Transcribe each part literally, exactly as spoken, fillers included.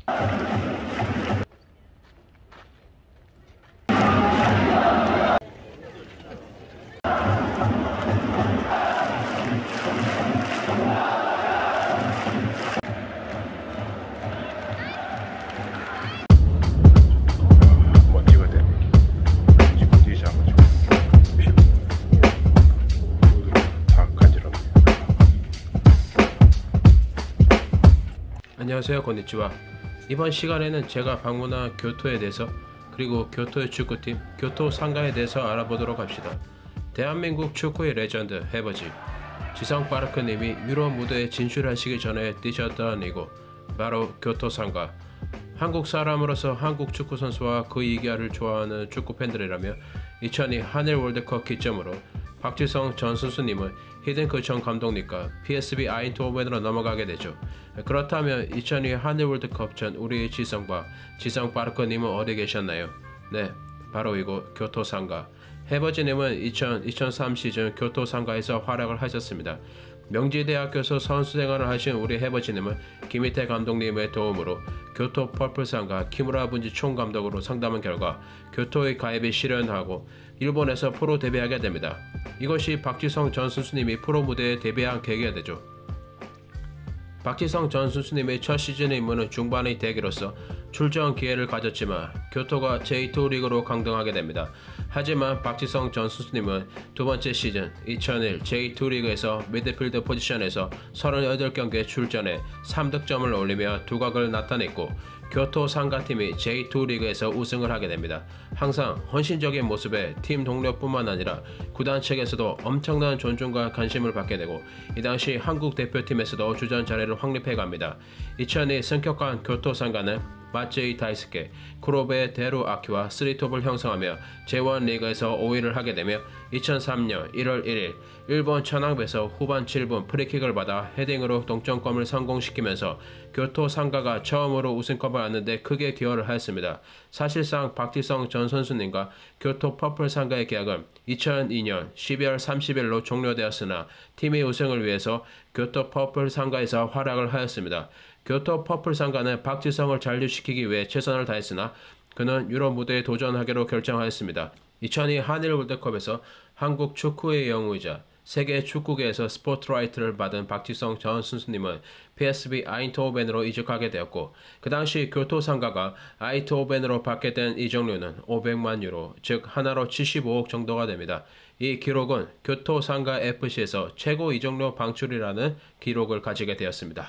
안녕하세요, konnichiwa. 이번 시간에는 제가 방문한 교토에 대해서 그리고 교토의 축구팀 교토 상가에 대해서 알아보도록 합시다. 대한민국 축구의 레전드 해버지 지성파르크님이 유럽 무대에 진출하시기 전에 뛰셨던 이곳 바로 교토 상가. 한국 사람으로서 한국 축구 선수와 그 이기아를 좋아하는 축구 팬들이라면 이천이 한일 월드컵 기점으로 박지성 전 선수님은 히든크청 감독님과 피에스비 아인트호벤으로 넘어가게 되죠. 그렇다면 이천이 한일 월드컵 전 우리의 지성과 지성파르크님은 어디 계셨나요? 네, 바로 이곳 교토 상가. 해버지님은 이천, 이천삼 시즌 교토 상가에서 활약을 하셨습니다. 명지대학교에서 선수 생활을 하신 우리 해버지님은 김희태 감독님의 도움으로 교토 퍼플상가 키무라 분지 총감독으로 상담한 결과 교토의 가입에 실현하고 일본에서 프로 데뷔하게 됩니다. 이것이 박지성 전 선수님이 프로 무대에 데뷔한 계기가 되죠. 박지성 전 선수님의 첫 시즌의 임무는 중반의 대기로서 출전 기회를 가졌지만 교토가 제이 투 리그로 강등하게 됩니다. 하지만 박지성 전 선수님은 두 번째 시즌 이천일 제이 투 리그에서 미드필드 포지션에서 서른여덟 경기에 출전해 삼 득점을 올리며 두각을 나타냈고 교토 상가팀이 제이 투 리그에서 우승을 하게 됩니다. 항상 헌신적인 모습에 팀 동료뿐만 아니라 구단 측에서도 엄청난 존중과 관심을 받게 되고 이 당시 한국 대표팀에서도 주전 자리를 확립해 갑니다. 이천이 승격한 교토 상가는 마츠이 다이스케, 쿠로베 데루 아키와 쓰리톱을 형성하며 제이 원 리그에서 오 위를 하게 되며 이천삼 년 일월 일일 일본 천황배에서 후반 칠 분 프리킥을 받아 헤딩으로 동점골을 성공시키면서 교토 상가가 처음으로 우승컵을 안는 데 크게 기여를 하였습니다. 사실상 박지성 전 선수님과 교토 퍼플 상가의 계약은 이천이 년 십이월 삼십일로 종료되었으나 팀의 우승을 위해서 교토 퍼플 상가에서 활약을 하였습니다. 교토 퍼플 상가는 박지성을 잔류시키기 위해 최선을 다했으나 그는 유럽 무대에 도전하기로 결정하였습니다. 이천이 한일 월드컵에서 한국 축구의 영웅이자 세계 축구계에서 스포트라이트를 받은 박지성 전 선수님은 피에스비 아인트호벤으로 이적하게 되었고 그 당시 교토 상가가 아인트호벤으로 받게 된 이적료는 오백만 유로, 즉 하나로 칠십오억 정도가 됩니다. 이 기록은 교토 상가 에프씨에서 최고 이적료 방출이라는 기록을 가지게 되었습니다.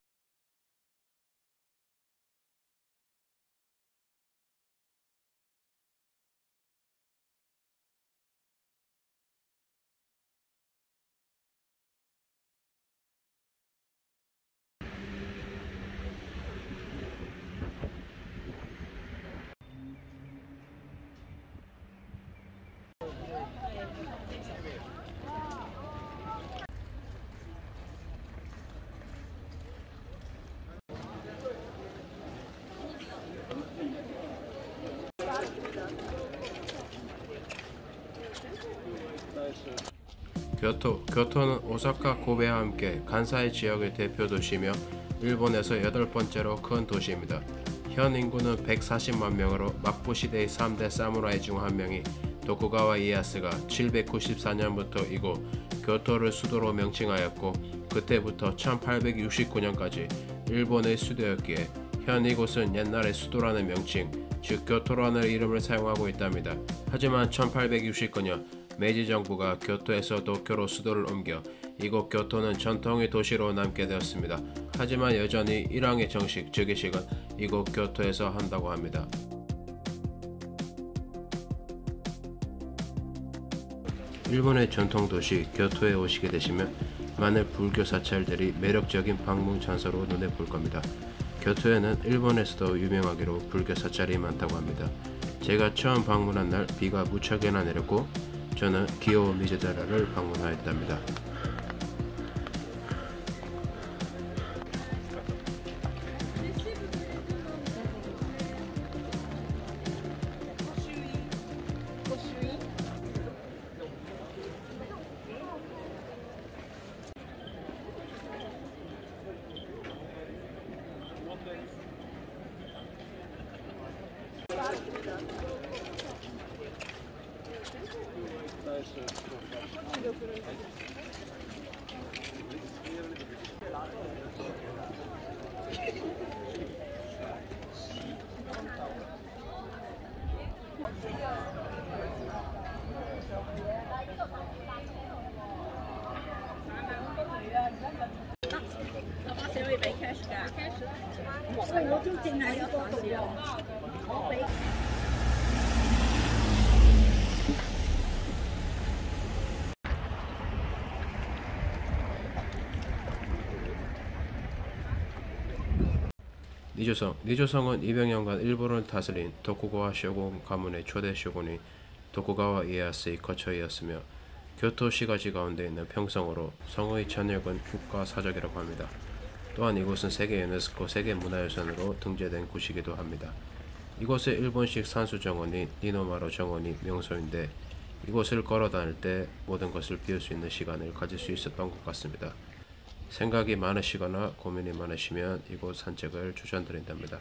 교토, 교토는 오사카, 고베와 함께 간사이 지역의 대표 도시며 일본에서 여덟 번째로 큰 도시입니다. 현 인구는 백사십만 명으로 막부 시대의 삼 대 사무라이 중 한 명이 도쿠가와 이에야스가 칠백구십사 년부터 이곳 교토를 수도로 명칭하였고 그때부터 천팔백육십구 년까지 일본의 수도였기에 현 이곳은 옛날의 수도라는 명칭, 즉 교토라는 이름을 사용하고 있답니다. 하지만 천팔백육십구 년 메이지 정부가 교토에서 도쿄로 수도를 옮겨 이곳 교토는 전통의 도시로 남게 되었습니다. 하지만 여전히 일왕의 정식, 즉위식은 이곳 교토에서 한다고 합니다. 일본의 전통 도시 교토에 오시게 되시면 많은 불교 사찰들이 매력적인 방문 장소로 눈에 볼 겁니다. 교토에는 일본에서도 유명하기로 불교 사찰이 많다고 합니다. 제가 처음 방문한 날 비가 무척이나 내렸고 저는 기요 미즈다라를 방문하였답니다. 我都淨係呢個度喎，我俾。 니조성, 니조성은 이백 년간 일본을 다스린 도쿠가와 쇼군 가문의 초대 쇼군이 도쿠가와 이에야스의 거처이었으며 교토 시가지 가운데 있는 평성으로 성의 천일군 국가사적이라고 합니다. 또한 이곳은 세계 유네스코 세계문화유산으로 등재된 곳이기도 합니다. 이곳의 일본식 산수 정원인 니노마루 정원이 명소인데 이곳을 걸어 다닐 때 모든 것을 비울 수 있는 시간을 가질 수 있었던 것 같습니다. 생각이 많으시거나 고민이 많으시면 이곳 산책을 추천드린답니다.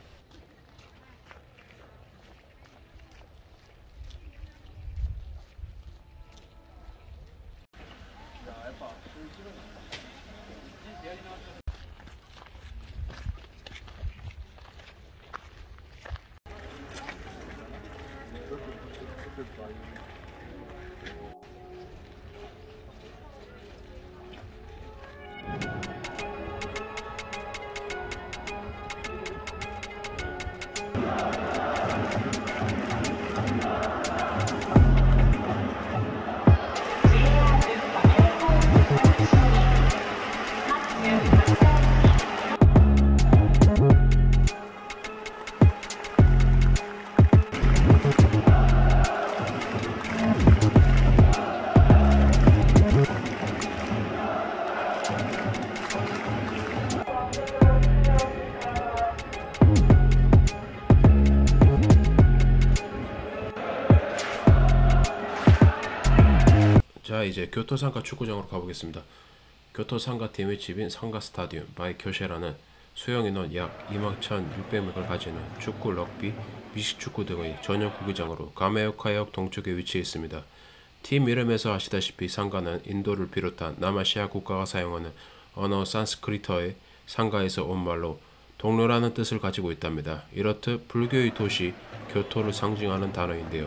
자, 이제 교토 상가 축구장으로 가보겠습니다. 교토 상가팀의 집인 상가 스타디움 바이 교쉐라는 수용 인원 약 이만 천육백 명을 가지는 축구, 럭비, 미식축구 등의 전용 구기장으로 가메오카역 동쪽에 위치해 있습니다. 팀 이름에서 아시다시피 상가는 인도를 비롯한 남아시아 국가가 사용하는 언어 산스크리트어의 상가에서 온 말로 동료라는 뜻을 가지고 있답니다. 이렇듯 불교의 도시 교토를 상징하는 단어인데요.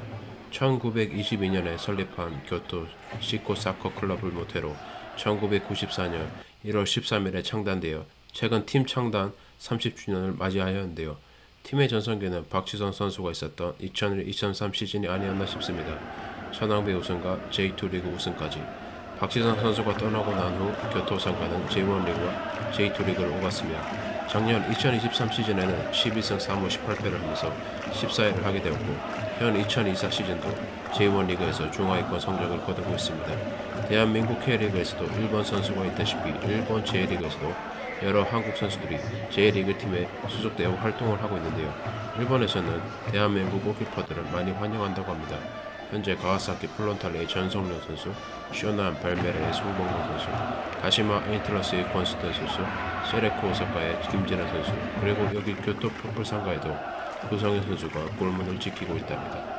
천구백이십이 년에 설립한 교토 시코 사커 클럽을 모태로 천구백구십사 년 일월 십삼일에 창단되어 최근 팀 창단 삼십 주년을 맞이하였는데요. 팀의 전성기는 박지성 선수가 있었던 이천일 이천삼 시즌이 아니었나 싶습니다. 천왕배 우승과 제이 투 리그 우승까지. 박지성 선수가 떠나고 난 후 교토 상가는 제이 원 리그와 제이 투 리그를 오갔으며 작년 이천이십삼 시즌에는 십이 승 삼 무 십팔 패를 하면서 십사 위를 하게 되었고 현 이천이십사 시즌도 제이 원 리그에서 중하위권 성적을 거두고 있습니다. 대한민국 K리그에서도 일본 선수가 있다시피 일본 제이리그에서도 여러 한국 선수들이 제이리그 팀에 소속되어 활동을 하고 있는데요. 일본에서는 대한민국 골키퍼들을 많이 환영한다고 합니다. 현재 가와사키 플론탈레의 전성룡 선수, 쇼난 발메라의 송봉건 선수, 가시마 에인트러스의 권수태 선수, 세레코 오사카의 김진아 선수, 그리고 여기 교토 퍼플 상가에도 구성현 선수가 골문을 지키고 있답니다.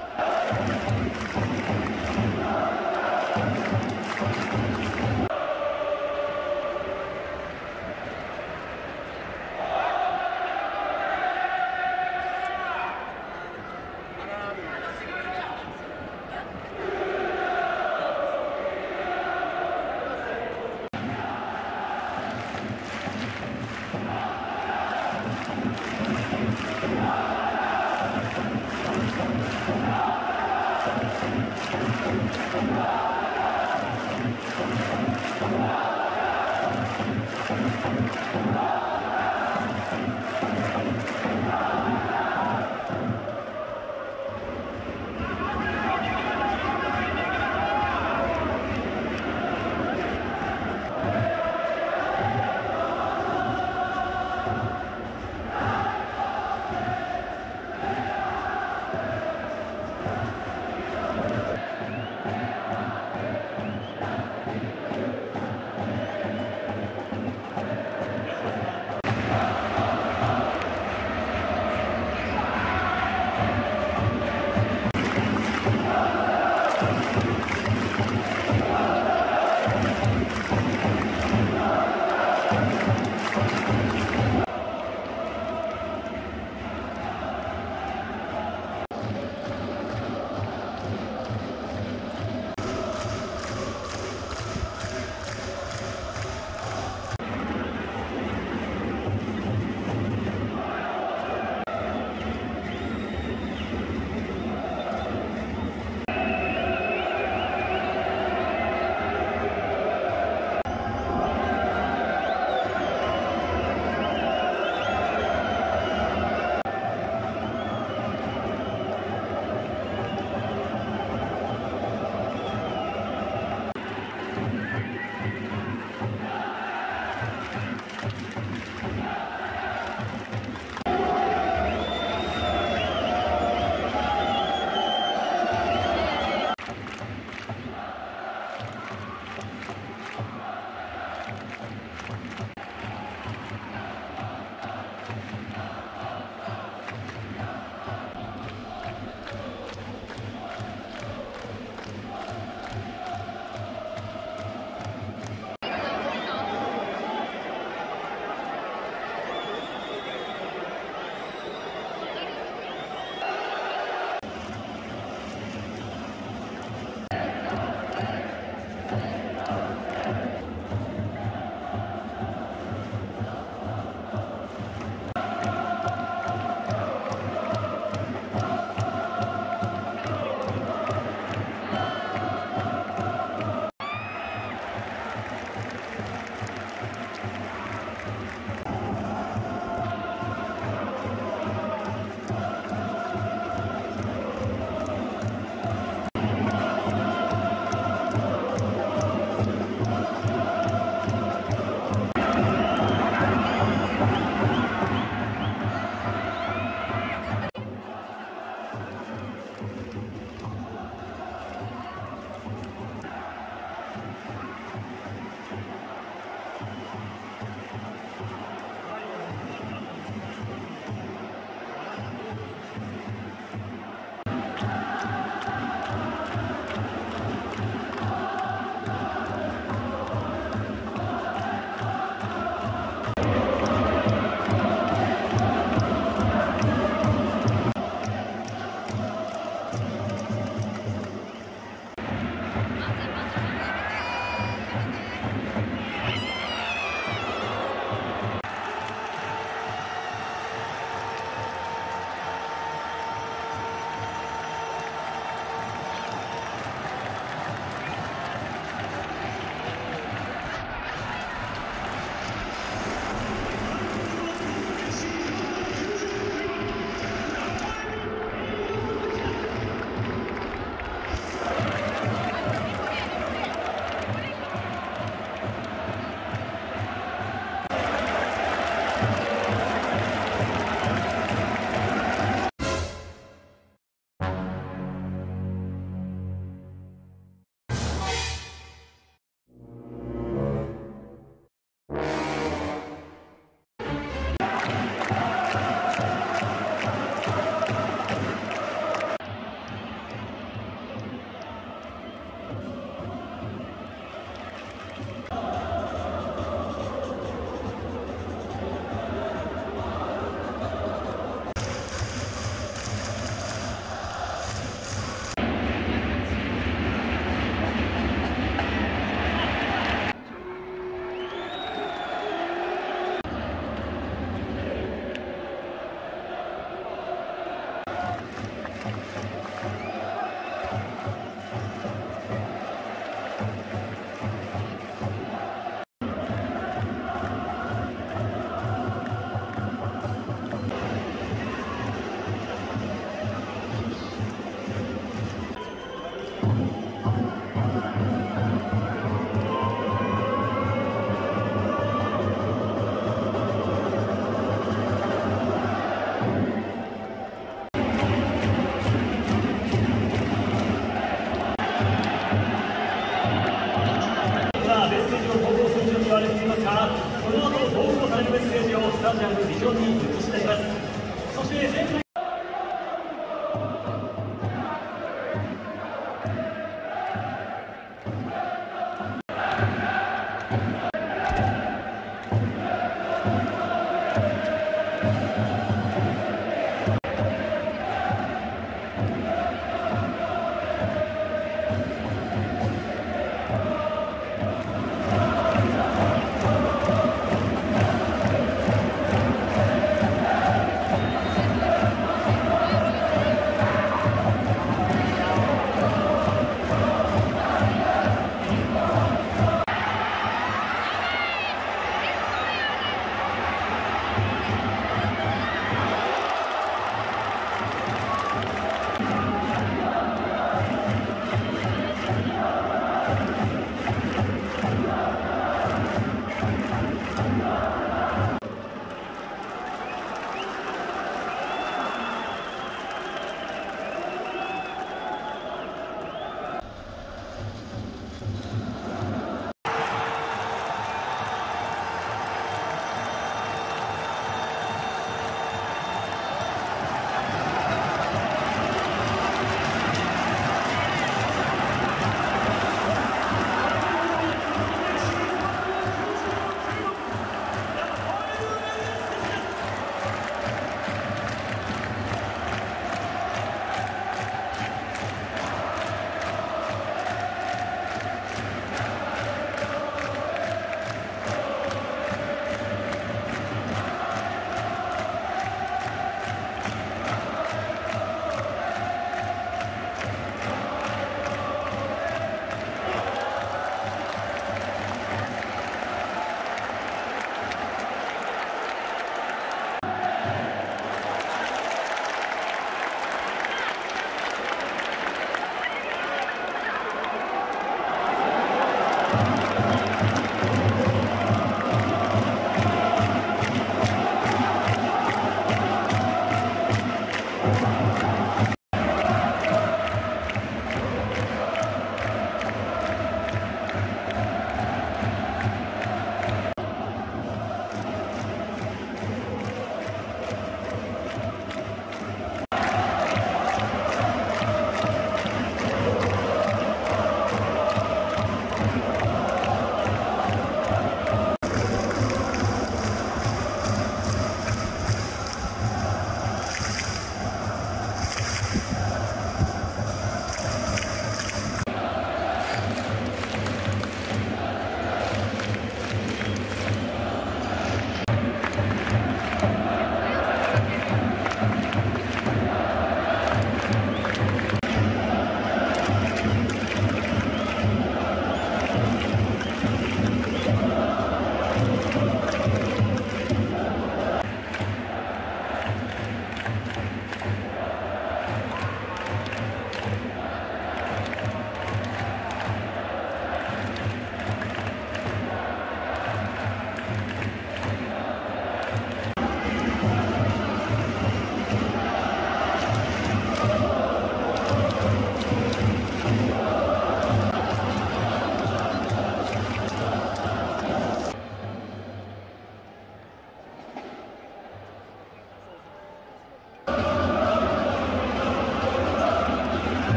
メッセージを投稿する準備はできていますが、この後投稿されるメッセージをスタジアムビジョンに映し出します。そして前回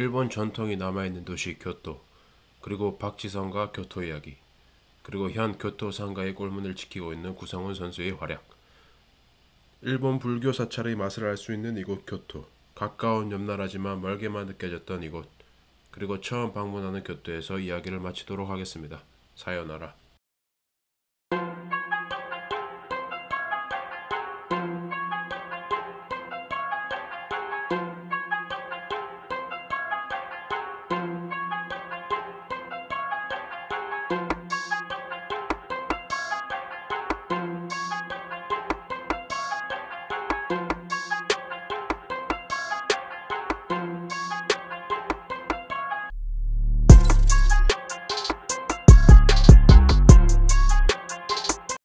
일본 전통이 남아있는 도시 교토, 그리고 박지성과 교토 이야기, 그리고 현 교토 상가의 골문을 지키고 있는 구성훈 선수의 활약. 일본 불교 사찰의 맛을 알 수 있는 이곳 교토, 가까운 옆나라지만 멀게만 느껴졌던 이곳, 그리고 처음 방문하는 교토에서 이야기를 마치도록 하겠습니다. 사요나라.